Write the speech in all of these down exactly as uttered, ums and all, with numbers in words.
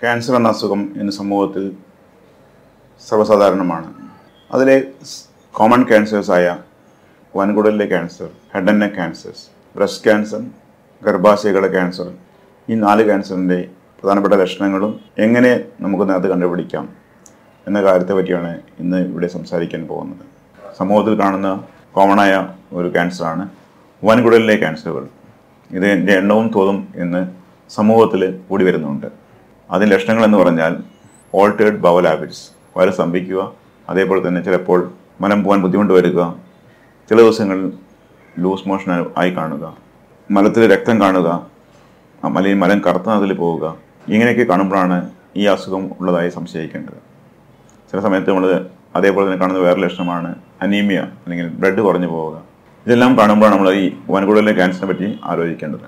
Cancer എന്ന അസുഖം ഇന്ന് സമൂഹത്തിൽ സർവ്വസാധാരണമാണ്. അതിലെ കോമൺ ക്യാൻസേഴ്സായ വൻകുടലിലെ cancer, head and neck cancers, breast cancer, ഗർഭാശയങ്ങളുടെ ക്യാൻസർ, ഈ നാല് ക്യാൻസറിൻ്റെ പ്രധാനപ്പെട്ട ലക്ഷണങ്ങളും എങ്ങനെ നമുക്ക് നേരത്തെ കണ്ടുപിടിക്കാം എന്ന കാര്യത്തെ പറ്റിയാണ് ഇന്ന് ഇവിടെ സംസാരിക്കാൻ പോകുന്നത്. സമൂഹത്തിൽ കാണുന്ന കോമണായ ഒരു ക്യാൻസറാണ് വൻകുടലിലെ ക്യാൻസറുകൾ. ഇതിൻ്റെ എണ്ണവും തോതും ഇന്ന് സമൂഹത്തിൽ കൂടി വരുന്നുണ്ട്. അതിൻ്റെ ലക്ഷണങ്ങൾ എന്ന് പറഞ്ഞാൽ ഓൾട്ടേർഡ് ബവൽ ഹാബിറ്റ്സ്, വയറ് സ്തംഭിക്കുക, അതേപോലെ തന്നെ ചിലപ്പോൾ മലം പോകാൻ ബുദ്ധിമുട്ട് വരിക, ചില ദിവസങ്ങളിൽ ലൂസ് മോഷൻ ആയി കാണുക, മലത്തിൽ രക്തം കാണുക, അല്ലെങ്കിൽ മലം കറുത്ത അതിൽ പോവുക. ഇങ്ങനെയൊക്കെ കാണുമ്പോഴാണ് ഈ അസുഖം ഉള്ളതായി സംശയിക്കേണ്ടത്. ചില സമയത്ത് നമ്മൾ അതേപോലെ തന്നെ കാണുന്ന വേറെ ലക്ഷണമാണ് അനീമിയ, അല്ലെങ്കിൽ ബ്ലഡ് കുറഞ്ഞു പോവുക. ഇതെല്ലാം കാണുമ്പോഴാണ് നമ്മൾ ഈ വൻകുടലിലെ ക്യാൻസറിനെ പറ്റി ആലോചിക്കേണ്ടത്.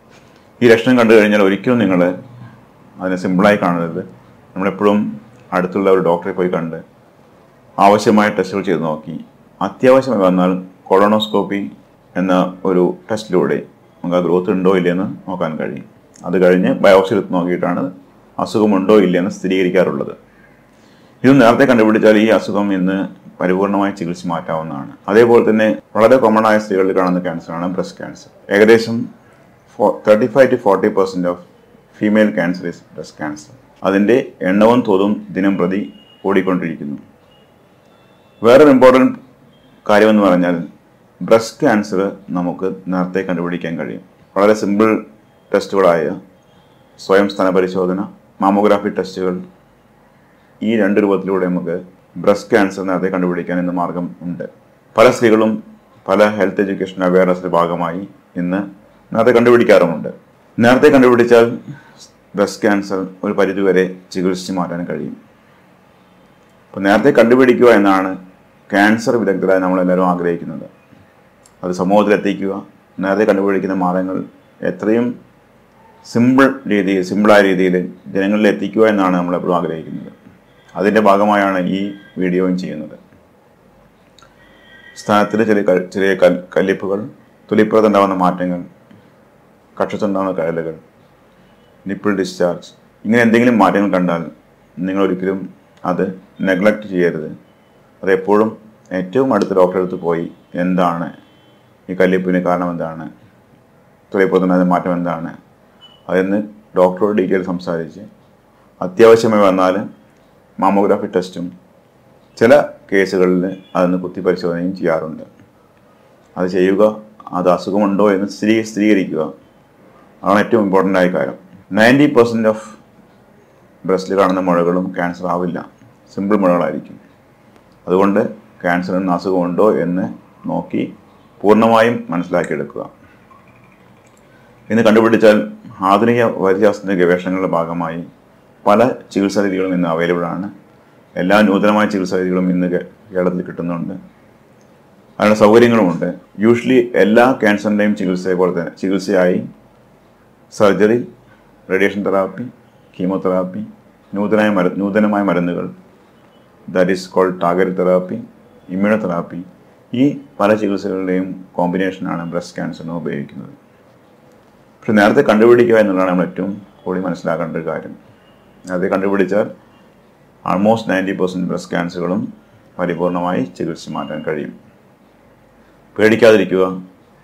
ഈ ലക്ഷണം കണ്ടു കഴിഞ്ഞാൽ ഒരിക്കലും നിങ്ങൾ അതിനെ സിമ്പിളായി കാണരുത്. നമ്മളെപ്പോഴും അടുത്തുള്ള ഒരു ഡോക്ടറെ പോയി കണ്ട് ആവശ്യമായ ടെസ്റ്റുകൾ ചെയ്ത് നോക്കി, അത്യാവശ്യമായി വന്നാൽ കൊളോണോസ്കോപ്പി എന്ന ഒരു ടെസ്റ്റിലൂടെ നമുക്ക് ആ ഗ്രോത്ത് ഉണ്ടോ ഇല്ലയെന്ന് നോക്കാൻ കഴിയും. അത് കഴിഞ്ഞ് ബയോപ്സി എടുത്ത് നോക്കിയിട്ടാണ് അസുഖമുണ്ടോ ഇല്ലയെന്ന് സ്ഥിരീകരിക്കാറുള്ളത്. ഇത് നേരത്തെ കണ്ടുപിടിച്ചാൽ ഈ അസുഖം ഇന്ന് പരിപൂർണമായി ചികിത്സിച്ച് മാറ്റാവുന്നതാണ്. അതേപോലെ തന്നെ വളരെ കോമൺ ആയ സ്ത്രീകളിൽ കാണുന്ന ക്യാൻസറാണ് ബ്രസ്റ്റ് ക്യാൻസർ. ഏകദേശം thirty five to forty percent of female cancer is breast cancer. അതിൻ്റെ എണ്ണവും തോതും ദിനം പ്രതി ഓടിക്കൊണ്ടിരിക്കുന്നു. വേറൊരു ഇമ്പോർട്ടൻറ്റ് കാര്യമെന്ന് പറഞ്ഞാൽ ബ്രസ്റ്റ് ക്യാൻസർ നമുക്ക് നേരത്തെ കണ്ടുപിടിക്കാൻ കഴിയും. വളരെ സിമ്പിൾ ടെസ്റ്റുകളായ സ്വയം സ്ഥാന പരിശോധന, മാമോഗ്രാഫി ടെസ്റ്റുകൾ, ഈ രണ്ട് രൂപത്തിലൂടെ നമുക്ക് ബ്രസ്റ്റ് ക്യാൻസർ നേരത്തെ കണ്ടുപിടിക്കാൻ ഇന്ന് മാർഗം ഉണ്ട്. പല സ്ത്രീകളും പല ഹെൽത്ത് എഡ്യൂക്കേഷൻ അവയർനെസ്സിൻ്റെ ഭാഗമായി ഇന്ന് നേരത്തെ കണ്ടുപിടിക്കാറുമുണ്ട്. നേരത്തെ കണ്ടുപിടിച്ചാൽ ബ്രസ്റ്റ് ക്യാൻസർ ഒരു പരിധിവരെ ചികിത്സിച്ച് മാറ്റാൻ കഴിയും. അപ്പോൾ നേരത്തെ കണ്ടുപിടിക്കുക എന്നാണ് ക്യാൻസർ വിദഗ്ധരായി നമ്മളെല്ലാവരും ആഗ്രഹിക്കുന്നത്. അത് സമൂഹത്തിലെത്തിക്കുക, നേരത്തെ കണ്ടുപിടിക്കുന്ന മാർഗങ്ങൾ എത്രയും സിമ്പിൾ രീതിയിൽ സിമ്പിളായ രീതിയിൽ ജനങ്ങളിൽ എത്തിക്കുക എന്നാണ് നമ്മളെപ്പോഴും ആഗ്രഹിക്കുന്നത്. അതിൻ്റെ ഭാഗമായാണ് ഈ വീഡിയോയും ചെയ്യുന്നത്. സ്ഥാനത്തിൽ ചെറിയ ചെറിയ കൽ കല്ലിപ്പുകൾ, തൊലിപ്പുറത്തുണ്ടാകുന്ന മാറ്റങ്ങൾ, കക്ഷത്തുണ്ടാകുന്ന കഴലുകൾ, നിപ്പിൾ ഡിസ്ചാർജ്, ഇങ്ങനെ എന്തെങ്കിലും മാറ്റങ്ങൾ കണ്ടാൽ നിങ്ങളൊരിക്കലും അത് നെഗ്ലക്റ്റ് ചെയ്യരുത്. അതെപ്പോഴും ഏറ്റവും അടുത്ത ഡോക്ടറെ അടുത്ത് പോയി എന്താണ് ഈ കല്ലിപ്പിന് കാരണം, എന്താണ് തൊലിപ്പുറത്തുണ്ടാകുന്ന മാറ്റം, എന്താണ് അതെന്ന് ഡോക്ടറോട് ഡീറ്റെയിൽ സംസാരിച്ച് അത്യാവശ്യമായി വന്നാൽ മാമോഗ്രാഫി ടെസ്റ്റും ചില കേസുകളിൽ അതൊന്ന് കുത്തിപ്പരിശോധനയും ചെയ്യാറുണ്ട്. അത് ചെയ്യുക, അത് അസുഖമുണ്ടോ എന്ന് സ്ഥിരീ സ്ഥിരീകരിക്കുക അതാണ് ഏറ്റവും ഇമ്പോർട്ടൻ്റ് ആയ കാര്യം. നയൻറ്റി പെർസെൻറ്റ് ഓഫ് ബ്രസ്റ്റിൽ കാണുന്ന മുഴകളും ക്യാൻസർ ആവില്ല, സിമ്പിൾ മുഴകളായിരിക്കും. അതുകൊണ്ട് ക്യാൻസർ എന്ന അസുഖമുണ്ടോ എന്ന് നോക്കി പൂർണ്ണമായും മനസ്സിലാക്കിയെടുക്കുക. ഇന്ന് കണ്ടുപിടിച്ചാൽ ആധുനിക വൈദ്യശാസ്ത്ര ഗവേഷണങ്ങളുടെ ഭാഗമായി പല ചികിത്സാ രീതികളും ഇന്ന് അവൈലബിൾ ആണ്. എല്ലാ നൂതനമായ ചികിത്സാ രീതികളും ഇന്ന് കേരളത്തിൽ കിട്ടുന്നുണ്ട്. അതിനുള്ള സൗകര്യങ്ങളുമുണ്ട്. യൂഷ്വലി എല്ലാ ക്യാൻസറിൻ്റെയും ചികിത്സയെ പോലെ തന്നെ ചികിത്സയായി സർജറി, റേഡിയേഷൻ തെറാപ്പി, കീമോതെറാപ്പി, നൂതനമായ മരു നൂതനമായ മരുന്നുകൾ, that is called target therapy, immunotherapy, ഈ പല ചികിത്സകളുടെയും കോമ്പിനേഷനാണ് ബ്രസ്റ്റ് ക്യാൻസറിന് ഉപയോഗിക്കുന്നത്. പക്ഷെ നേരത്തെ കണ്ടുപിടിക്കുക എന്നുള്ളതാണ് നമ്മൾ ഏറ്റവും കൂടി മനസ്സിലാക്കേണ്ട ഒരു കാര്യം. നേരത്തെ കണ്ടുപിടിച്ചാൽ ആൾമോസ്റ്റ് നയൻറ്റി പെർസെൻറ്റ് ബ്രസ്റ്റ് ക്യാൻസറുകളും പരിപൂർണമായി ചികിത്സിച്ച് മാറ്റാൻ കഴിയും. പേടിക്കാതിരിക്കുക,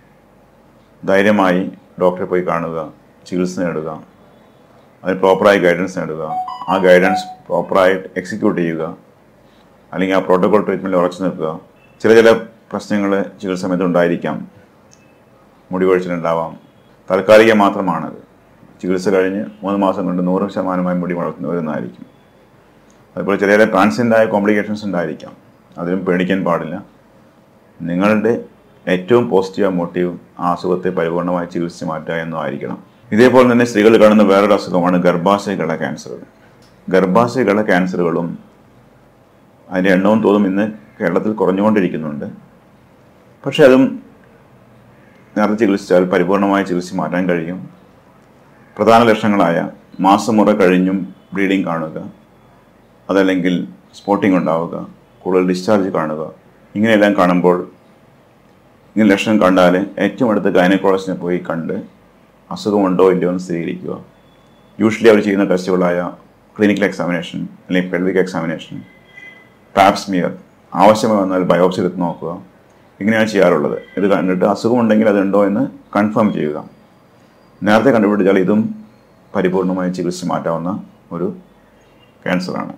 ധൈര്യമായി ഡോക്ടറെ പോയി കാണുക, ചികിത്സ നേടുക, അതിന് പ്രോപ്പറായി ഗൈഡൻസ് നേടുക, ആ ഗൈഡൻസ് പ്രോപ്പറായിട്ട് എക്സിക്യൂട്ട് ചെയ്യുക, അല്ലെങ്കിൽ ആ പ്രോട്ടോകോൾ ട്രീറ്റ്മെൻറ്റിൽ ഉറച്ചു നിൽക്കുക. ചില ചില പ്രശ്നങ്ങൾ ചികിത്സ സമയത്ത് ഉണ്ടായിരിക്കാം, മുടി കൊഴിച്ചിലുണ്ടാവാം, താൽക്കാലികം മാത്രമാണത്. ചികിത്സ കഴിഞ്ഞ് മൂന്ന് മാസം കൊണ്ട് നൂറ് ശതമാനമായി മുടി വളർന്നു വരുന്നതായിരിക്കും. അതുപോലെ ചില ചില ട്രാൻസിയൻ്റായ കോംപ്ലിക്കേഷൻസ് ഉണ്ടായിരിക്കാം. അതിലും പേടിക്കാൻ പാടില്ല. നിങ്ങളുടെ ഏറ്റവും പോസിറ്റീവ് മോട്ടീവ് ആ അസുഖത്തെ പരിപൂർണമായി ചികിത്സിച്ച് മാറ്റുക എന്നതായിരിക്കണം. ഇതേപോലെ തന്നെ സ്ത്രീകളിൽ കാണുന്ന വേറൊരു അസുഖമാണ് ഗർഭാശയകള ക്യാൻസറുകൾ. ഗർഭാശയകള ക്യാൻസറുകളും അതിൻ്റെ എണ്ണവും തോതും ഇന്ന് കേരളത്തിൽ കുറഞ്ഞുകൊണ്ടിരിക്കുന്നുണ്ട്. പക്ഷെ അതും നേരത്തെ ചികിത്സിച്ചാൽ പരിപൂർണമായി ചികിത്സിച്ച് മാറ്റാൻ കഴിയും. പ്രധാന ലക്ഷണങ്ങളായ മാസമുറ കഴിഞ്ഞും ബ്ലീഡിങ് കാണുക, അതല്ലെങ്കിൽ സ്പോട്ടിംഗ് ഉണ്ടാവുക, കൂടുതൽ ഡിസ്ചാർജ് കാണുക, ഇങ്ങനെയെല്ലാം കാണുമ്പോൾ ഇങ്ങനെ ലക്ഷണം കണ്ടാൽ ഏറ്റവും അടുത്ത ഗൈനക്കോളജിസ്റ്റിനെ പോയി കണ്ട് അസുഖമുണ്ടോ ഇല്ലയോ എന്ന് സ്ഥിരീകരിക്കുക. യൂഷ്വലി അവർ ചെയ്യുന്ന ടെസ്റ്റുകളായ ക്ലിനിക്കൽ എക്സാമിനേഷൻ അല്ലെങ്കിൽ പെൽവിക് എക്സാമിനേഷൻ, പാപ്സ്മിയർ, ആവശ്യമായി വന്നാൽ ബയോപ്സി എടുത്ത് നോക്കുക. ഇങ്ങനെയാണ് ചെയ്യാറുള്ളത്. ഇത് കണ്ടിട്ട് അസുഖമുണ്ടെങ്കിൽ അതുണ്ടോ എന്ന് കൺഫേം ചെയ്യുക. നേരത്തെ കണ്ടുപിടിച്ചാൽ ഇതും പരിപൂർണമായി ചികിത്സിച്ച് മാറ്റാവുന്ന ഒരു ക്യാൻസറാണ്.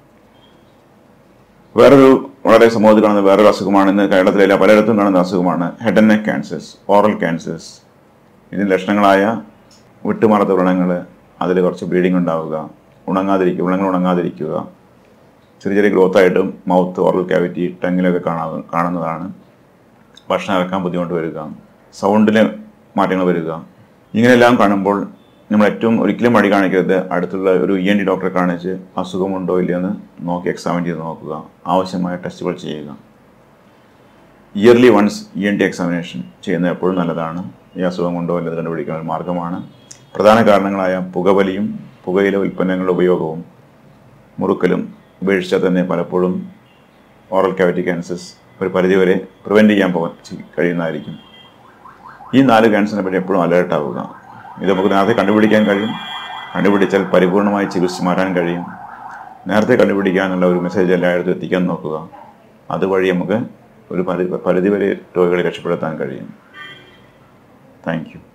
വേറൊരു വളരെ സമൂഹത്തിൽ കാണുന്ന വേറൊരു അസുഖമാണ്, ഇന്ന് കേരളത്തിലെ പലയിടത്തും കാണുന്ന അസുഖമാണ് head and neck cancers, oral cancers. ഇതിന് ലക്ഷണങ്ങളായ വിട്ടുമാറാത്ത വ്രണങ്ങൾ, അതിൽ കുറച്ച് ബ്ലീഡിങ് ഉണ്ടാവുക, ഉണങ്ങാതിരിക്കുക, വ്രണങ്ങൾ ഉണങ്ങാതിരിക്കുക, ചെറിയ ചെറിയ ഗ്രോത്തായിട്ടും മൗത്ത്, ഓറൽ ക്യാവിറ്റി, ടങ്ങിലൊക്കെ കാണാ കാണുന്നതാണ്. ഭക്ഷണം ഇറക്കാൻ ബുദ്ധിമുട്ട് വരിക, സൗണ്ടിൽ മാറ്റങ്ങൾ വരിക. ഇങ്ങനെയെല്ലാം കാണുമ്പോൾ നമ്മൾ ഏറ്റവും ഒരിക്കലും മടി കാണിക്കരുത്. അടുത്തുള്ള ഒരു ഇ എൻ ഡി ഡോക്ടറെ കാണിച്ച് അസുഖമുണ്ടോ ഇല്ലയെന്ന് നോക്കി എക്സാമിൻ ചെയ്ത് നോക്കുക. ആവശ്യമായ ടെസ്റ്റുകൾ ചെയ്യുക. Early once E N D examination ചെയ്യുന്നത് എപ്പോഴും നല്ലതാണ്. ഈ അസുഖമുണ്ടോ ഇല്ലെന്ന് കണ്ടുപിടിക്കുന്ന ഒരു മാർഗ്ഗമാണ്. പ്രധാന കാരണങ്ങളായ പുകവലിയും പുകയില ഉൽപ്പന്നങ്ങളുടെ ഉപയോഗവും മുറുക്കലും ഉപേക്ഷിച്ചാൽ തന്നെ പലപ്പോഴും ഓറൽ ക്യാവിറ്റി ക്യാൻസേഴ്സ് ഒരു പരിധിവരെ പ്രിവെൻറ്റ് ചെയ്യാൻ പോകാൻ കഴിയുന്നതായിരിക്കും. ഈ നാല് ക്യാൻസറിനെ പറ്റി എപ്പോഴും അലേർട്ടാവുക. ഇത് നമുക്ക് നേരത്തെ കണ്ടുപിടിക്കാൻ കഴിയും. കണ്ടുപിടിച്ചാൽ പരിപൂർണമായി ചികിത്സിച്ച് മാറ്റാൻ കഴിയും. നേരത്തെ കണ്ടുപിടിക്കാനുള്ള ഒരു മെസ്സേജ് എല്ലായിടത്തും എത്തിക്കാൻ നോക്കുക. അതുവഴി നമുക്ക് ഒരു പരിധി പരിധിവരെ രോഗികളെ രക്ഷപ്പെടുത്താൻ കഴിയും. Thank U.